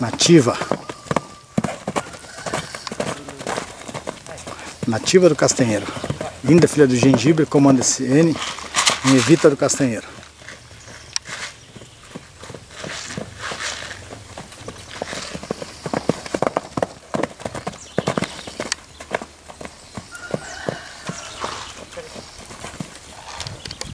Nativa. Nativa do Castanheiro. Linda filha do gengibre, comanda esse N em Evita do Castanheiro.